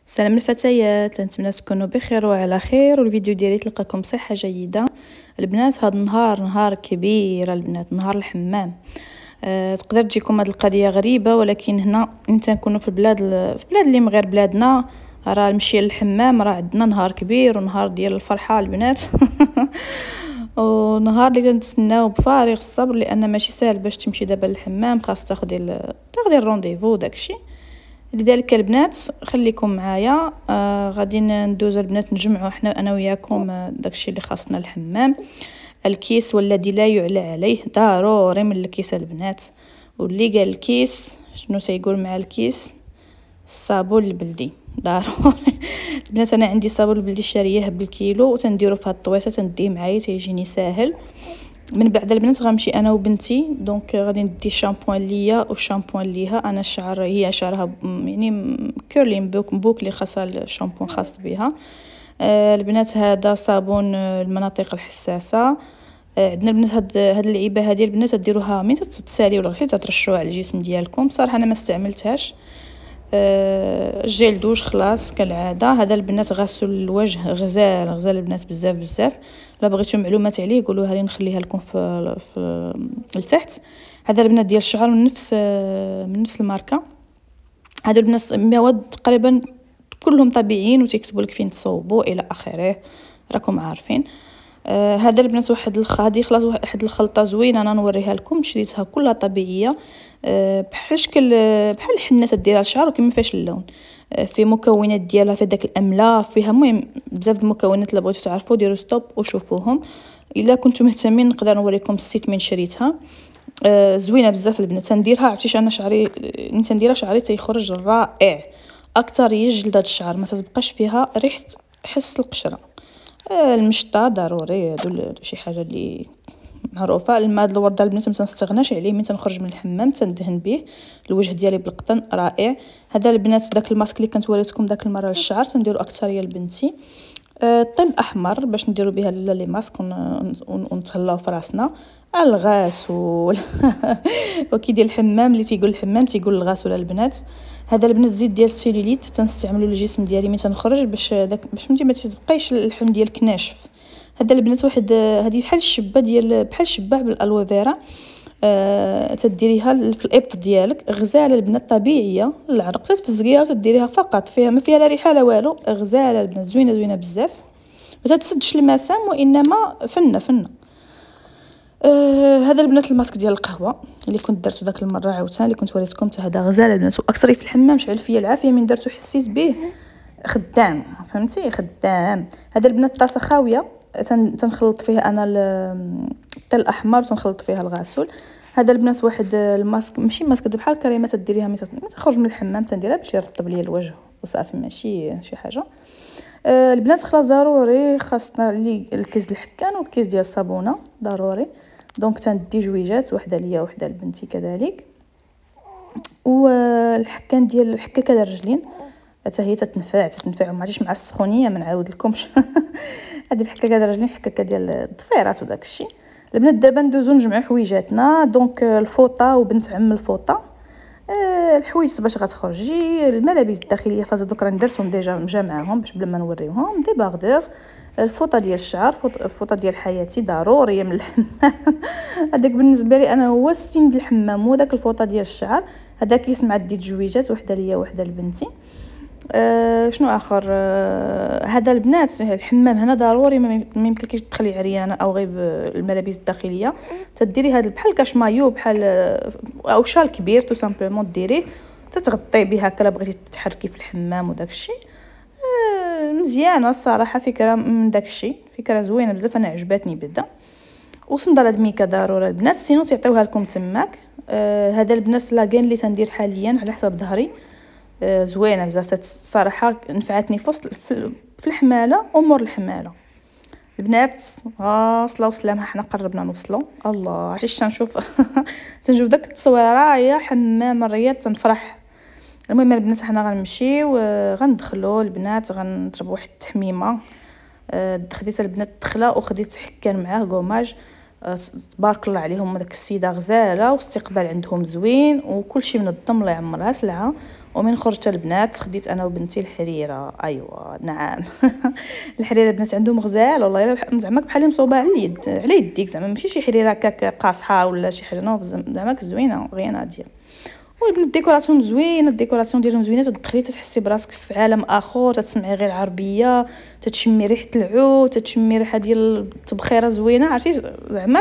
سلام الفتيات، نتمنى تكونوا بخير وعلى خير. والفيديو ديالي تلقاكم بصحه جيده. البنات، هذا النهار نهار كبير البنات، نهار الحمام. تقدر تجيكم هذه القضيه غريبه، ولكن هنا انت نكونوا في البلاد اللي من غير بلادنا، راه المشي للحمام راه عندنا نهار كبير ونهار ديال الفرحه البنات. ونهار اللي تنتسناو بفارغ الصبر، لان ماشي سهل باش تمشي دابا للحمام، خاص تاخدي الرونديفو داكشي. لذلك البنات خليكم معايا. غادي ندوز البنات نجمعوا احنا انا وياكم داكشي اللي خاصنا الحمام. الكيس والذي لا يعلى عليه ضروري من الكيس البنات. واللي قال الكيس شنو تيقول مع الكيس؟ الصابون البلدي ضروري. البنات انا عندي صابون البلدي شاريه بالكيلو، وتنديرو في هاد الطويصه تنديه معايا تيجيني ساهل. من بعد البنات غنمشي انا وبنتي، دونك غادي ندي الشامبوان ليا والشامبوان ليها. انا الشعر هي شعرها يعني كيرلين بوكلي، خاصها الشامبوان خاص بها. البنات هذا صابون المناطق الحساسه. عندنا البنات هاد اللعيبه هذه البنات ديروها من تتساليو الغسيل ترشوها على الجسم ديالكم. بصراحه انا ما استعملتهاش. الجيل دوش خلاص كالعاده. هذا البنات غسل الوجه غزال البنات بزاف بزاف. لا بغيتو معلومات عليه قولوها لي نخليها لكم في لتحت. هذا البنات ديال الشعر من نفس الماركه. هادو البنات مواد تقريبا كلهم طبيعيين، وتكتبوا لك فين تصوبوا الى اخره، راكم عارفين. هذا البنات هذه خلاص واحد الخلطه زوينه انا نوريها لكم. شريتها كلها طبيعيه، بحال بحال الحنه تديرها للشعر وكما فيهاش اللون. في مكونات ديالها في داك الاملا، فيها المهم بزاف المكونات. اللي بغيتو تعرفوا ديروا ستوب وشوفوهم. الا كنتم مهتمين نقدر نوريكم السيت من شريتها. زوينه بزاف البنات. تنديرها عرفتيش انا شعري ملي تنديرها شعري تيخرج رائع اكثر. يجلد هاد الشعر ما تبقاش فيها ريحه حس القشره. المشطه ضروري، هادو شي حاجه اللي معروفه. الماء الورده البنات ما تنستغناش عليه من تنخرج من الحمام، تندهن به الوجه ديالي بالقطن رائع. هذا البنات داك الماسك اللي كنت وريتكم داك المره للشعر تنديروا اكثريه لبنتي. الطين الاحمر باش نديروا بها لي ماسك ونتهلاو في راسنا. الغسول. وكي ديال الحمام اللي تيقول الحمام تيقول الغسول البنات. هذا البنات زيت ديال السيلوليت تنستعملوا للجسم ديالي ملي تنخرج باش فهمتي ما تبقايش اللحم ديالك ناشف. هذا البنات واحد هذه بحال الشبه بحال الشبه بالالوفيرا. تديريها في الابط ديالك غزاله البنات طبيعيه للعرق، تتفزقيها وتديريها فقط. فيها ما فيها لا ريحه لا والو، غزاله البنات زوينه بزاف. ما تتسدش المسام وانما فنه. هذا البنات الماسك ديال القهوه اللي كنت درتو داك المره عاوتاني اللي كنت وريتكم حتى هذا غزال البنات. واكثر في الحمام شعل فيا العافيه من درتو حسيت به خدام، فهمتي خدام. هذا البنات طاسه خاويه تنخلط فيها انا الطل الاحمر وتنخلط فيها الغسول. هذا البنات واحد الماسك ماشي ماسك بحال الكريمه تديريها ملي تخرج من الحمام تنديرها باش يرطب ليا الوجه وصافي، ماشي شي حاجه. البنات خلاص ضروري خاصنا الكيس الحكان والكيس ديال الصابونه ضروري. دونك تندي جويجات، وحده ليا وحده لبنتي كذلك. والحكان ديال الحكاكه ديال الرجلين حتى هي تتنفع ما عرفتش مع السخونيه ما نعاود لكمش. هذه الحكاكه ديال الرجلين حكاكه ديال الضفيرات وداك الشيء. البنات دابا ندوزو نجمعوا حويجاتنا. دونك الفوطه وبنت عم الفوطه، الحوايج باش غتخرجي، الملابس الداخليه خلاص دوك راه درتهم ديجا مجمعاهم باش بلا ما نوريوهم. دي باغدور، الفوطه ديال الشعر، الفوطه ديال حياتي ضروريه من الحمام. هذاك بالنسبه لي انا هو السين ديال الحمام، وداك الفوطه ديال الشعر. هذا كيس مع ديت جويجات، وحده ليا وحده لبنتي. شنو اخر؟ هذا البنات الحمام هنا ضروري ما يمكنلكيش تدخلي عريانه او غير الملابس الداخليه. تديري هذا بحال كاش مايو بحال او شال كبير تو سامبلومون ديريه تتغطي به هكا. بغيتي تتحركي في الحمام وداك الشيء. مزيانه الصراحه، فكره من داك الشيء، فكره زوينه بزاف انا عجباتني بدا. وصنداله الميكا ضروري البنات، سينو تعطيوها لكم تماك. هذا البنات لاكين اللي تندير حاليا على حسب ظهري، زوينه بزاف الصراحه، نفعتني في الحماله ومور الحماله. البنات صلاة وسلامها حنا قربنا نوصلوا. الله عرفتي تنشوف تنشوف داك التصويره يا حمام الرياض تنفرح. المهم البنات حنا غنمشيو غندخلوا البنات غنضرب واحد التحميمه. خديت البنات دخله وخديت حكان معاه كوماج. تبارك الله عليهم، داك السيده غزاله واستقبال عندهم زوين وكلشي منظم الله يعمرها سلعه. ومن خرجت البنات خديت انا وبنتي الحريره. ايوا نعم. الحريره البنات عندهم غزال والله الا زعما بحال مصوبه على اليد على يديك، زعما ماشي شي حريره هكاك قاصحه ولا شي حاجه، نو زعما زوينه غير ديال. والبنات الديكوراسيون زوينه، الديكوراسيون ديالهم زوينه، تدخلي تحسي براسك في عالم اخر، تسمعي غير العربيه، تتشمي ريحه العود، تتشمي ريحه ديال التبخيره زوينه، عرفتي زعما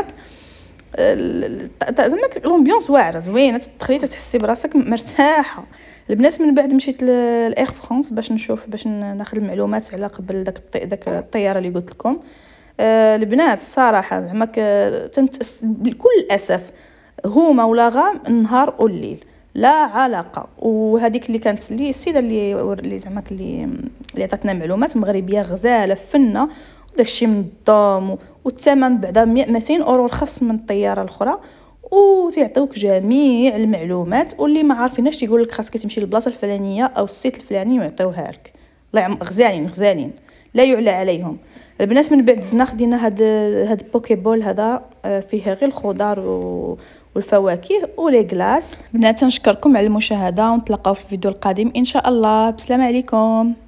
زعما لومبيونس واعره زوينه، تدخلي تحسي براسك مرتاحه. البنات من بعد مشيت لاير فرانس باش ناخذ المعلومات على قبل داك الطياره اللي قلت لكم. البنات الصراحه زعما بكل اسف هما ولاغا النهار والليل لا علاقه. وهذيك اللي كانت لي السيده اللي زعما اللي عطاتنا معلومات مغربيه غزاله فنه، وداكشي من الدوم، والثمن بعدا 200 اورو رخص من الطياره الاخرى، وتيعطيوك جميع المعلومات. واللي ما عارفيناش تيقول لك خاصك تمشي للبلاصه الفلانيه او السيت الفلاني ويعطيوها لك. الله غزالين لا يعلى عليهم. البنات من بعد زنا خدينا هاد البوكيبول هذا، فيه غير الخضار والفواكه ولي كلاص. بنات نشكركم على المشاهده، ونتلاقاو في الفيديو القادم ان شاء الله. بسلام عليكم.